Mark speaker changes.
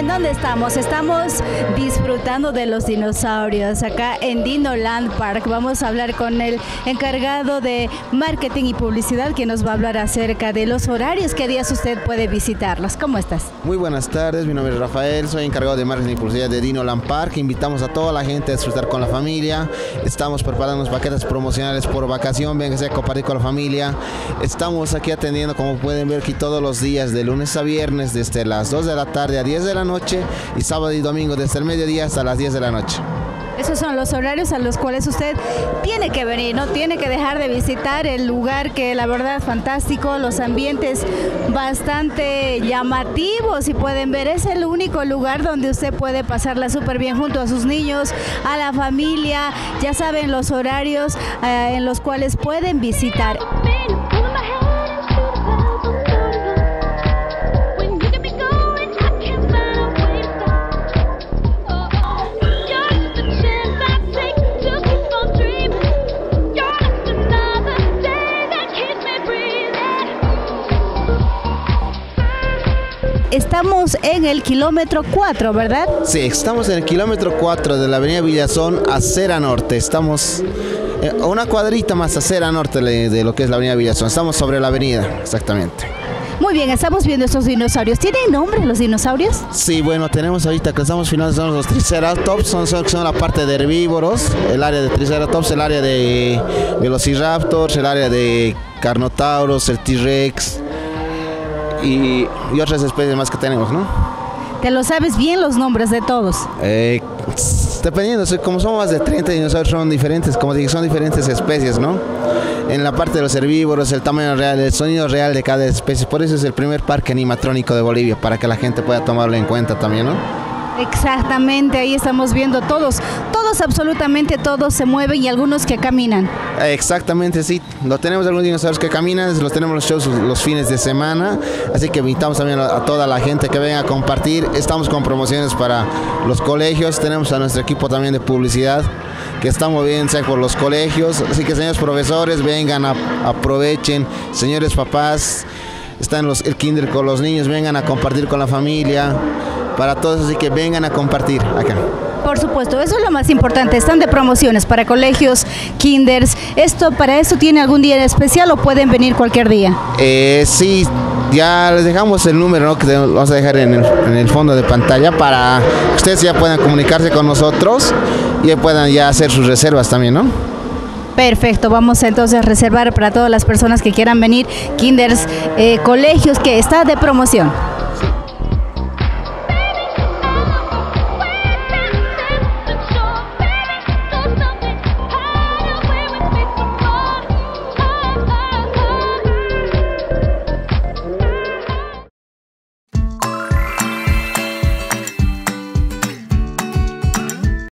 Speaker 1: ¿En dónde estamos? Estamos disfrutando de los dinosaurios acá en Dinoland Park. Vamos a hablar con el encargado de marketing y publicidad que nos va a hablar acerca de los horarios, qué días usted puede visitarlos. ¿Cómo estás?
Speaker 2: Muy buenas tardes, mi nombre es Rafael, soy encargado de marketing y publicidad de Dinoland Park. Invitamos a toda la gente a disfrutar con la familia. Estamos preparando unos paquetes promocionales por vacación, vénganse a compartir con la familia. Estamos aquí atendiendo, como pueden ver, aquí todos los días de lunes a viernes desde las 2 de la tarde a 10 de la noche y sábado y domingo desde el mediodía hasta las 10 de la noche.
Speaker 1: Esos son los horarios a los cuales usted tiene que venir, no tiene que dejar de visitar el lugar, que la verdad es fantástico, los ambientes bastante llamativos, y pueden ver, es el único lugar donde usted puede pasarla súper bien junto a sus niños, a la familia. Ya saben los horarios en los cuales pueden visitar. Estamos en el kilómetro 4, ¿verdad?
Speaker 2: Sí, estamos en el kilómetro 4 de la avenida Villazón, acera norte. Estamos una cuadrita más acera norte de lo que es la avenida Villazón. Estamos sobre la avenida, exactamente.
Speaker 1: Muy bien, estamos viendo estos dinosaurios. ¿Tienen nombre los dinosaurios?
Speaker 2: Sí, bueno, tenemos ahorita que estamos filmando, son los Triceratops, son la parte de herbívoros, el área de Triceratops, el área de Velociraptors, el área de Carnotauros, el T-Rex y otras especies más que tenemos, ¿no?
Speaker 1: ¿Te lo sabes bien los nombres de todos?
Speaker 2: Dependiendo, como somos más de 30 dinosaurios, son diferentes, como dije, son diferentes especies, ¿no? En la parte de los herbívoros, el tamaño real, el sonido real de cada especie, por eso es el primer parque animatrónico de Bolivia, para que la gente pueda tomarlo en cuenta también, ¿no?
Speaker 1: Exactamente, ahí estamos viendo todos, absolutamente todos se mueven y algunos que caminan.
Speaker 2: Exactamente, sí, tenemos algunos dinosaurios que caminan, los tenemos los shows los fines de semana, así que invitamos también a toda la gente que venga a compartir. Estamos con promociones para los colegios, tenemos a nuestro equipo también de publicidad que está moviéndose por los colegios, así que señores profesores, vengan, aprovechen, señores papás, están el kinder con los niños, vengan a compartir con la familia, para todos, así que vengan a compartir acá.
Speaker 1: Por supuesto, eso es lo más importante, están de promociones para colegios, kinders. ¿Para eso tiene algún día especial o pueden venir cualquier día?
Speaker 2: Sí, ya les dejamos el número, ¿no?, que vamos a dejar en el fondo de pantalla para que ustedes ya puedan comunicarse con nosotros y puedan ya hacer sus reservas también, ¿no?
Speaker 1: Perfecto, vamos entonces a reservar para todas las personas que quieran venir, kinders, colegios, que está de promoción.